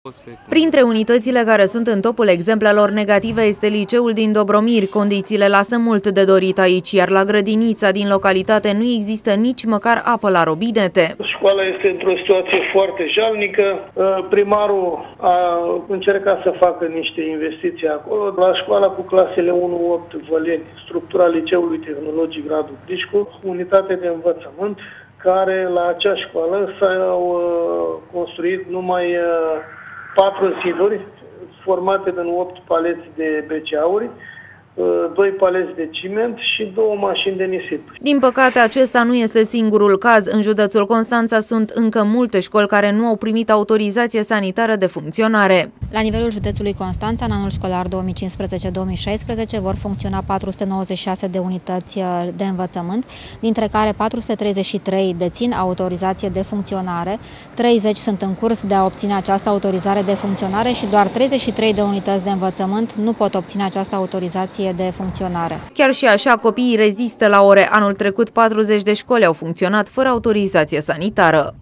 Printre unitățile care sunt în topul exemplelor negative este liceul din Dobromir. Condițiile lasă mult de dorit aici, iar la grădinița din localitate nu există nici măcar apă la robinete. Școala este într-o situație foarte jalnică. Primarul a încercat să facă niște investiții acolo. La școala cu clasele 1-8 Văleni, structura Liceului Tehnologic Radu Prișcu, unitate de învățământ, care la acea școală s-au construit numai 4 ziduri formate din 8 paleți de BCA-uri, 2 paleți de ciment și 2 mașini de nisip. Din păcate, acesta nu este singurul caz. În județul Constanța sunt încă multe școli care nu au primit autorizație sanitară de funcționare. La nivelul județului Constanța, în anul școlar 2015-2016, vor funcționa 496 de unități de învățământ, dintre care 433 dețin autorizație de funcționare, 30 sunt în curs de a obține această autorizare de funcționare și doar 33 de unități de învățământ nu pot obține această autorizație de funcționare. Chiar și așa, copiii rezistă la ore. Anul trecut, 40 de școli au funcționat fără autorizație sanitară.